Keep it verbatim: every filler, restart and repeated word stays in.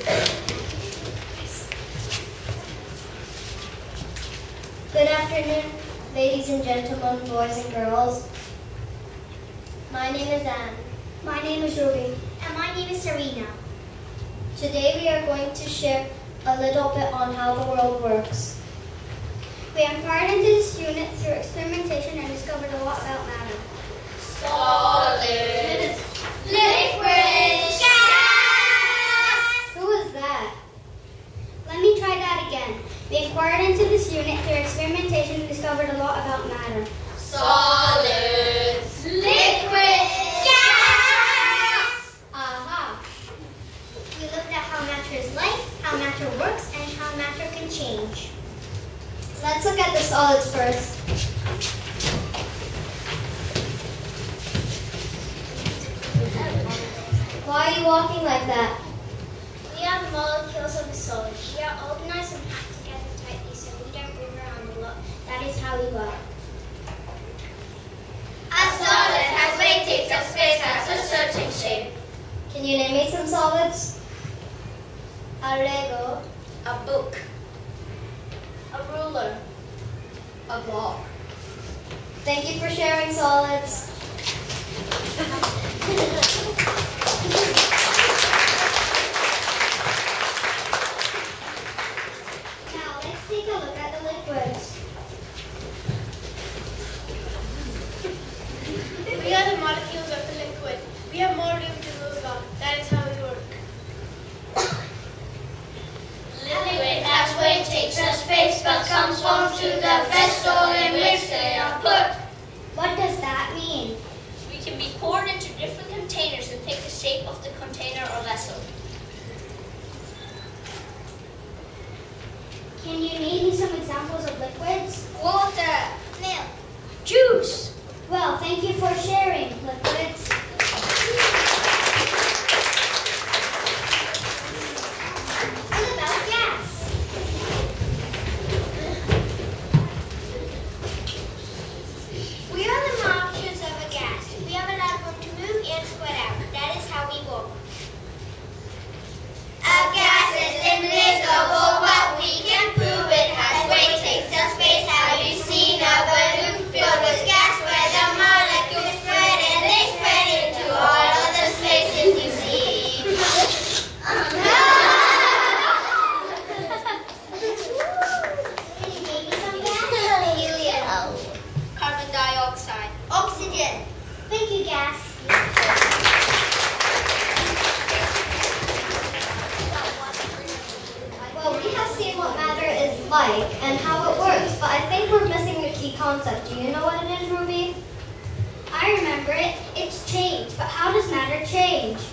Good afternoon, ladies and gentlemen, boys and girls. My name is Anne. My name is Ruby. And my name is Serena. Today we are going to share a little bit on how the world works. We inquired into this unit through experimentation and discovered a lot about matter. Solids, liquids, gas! Who is that? Let me try that again. We inquired into this unit through experimentation and discovered a lot about matter. Solids, liquids, gas! Aha! We looked at how matter is like, how matter works, and how matter can change. Let's look at the solids first. Why are you walking like that? We are the molecules of a solid. We are organized and packed together tightly so we don't move around a lot. That is how we work. A solid has weight, takes up space, has a certain shape. Can you name me some solids? A Lego, A book. a ruler. A block. Thank you for sharing solids. Now let's take a look at the liquids. We are the molecules of the liquid. We have more room to move about. That is how we work. Liquid has weight, takes up space, but comes home to the vessel in which they are put. What does that mean? We can be poured into different containers and take the shape of the container or vessel. Can you name me some examples of liquids? Water, Milk. juice. Well, thank you for sharing, liquids. What about gas? We are the molecules of a gas. We have a lot of room to move and spread out. That is how we walk. A gas is invisible, but we can prove it has weight, takes up space. Have you seen a balloon filled with gas where the molecules spread and they spread into all of the spaces you see? Can you name me some gas? Helium. Carbon dioxide. Oxygen. Thank you, gas. Well, we have seen what matter is like and how it works, but I think we're missing a key concept. Do you know what it is, Ruby? I remember it. It's change. But how does matter change?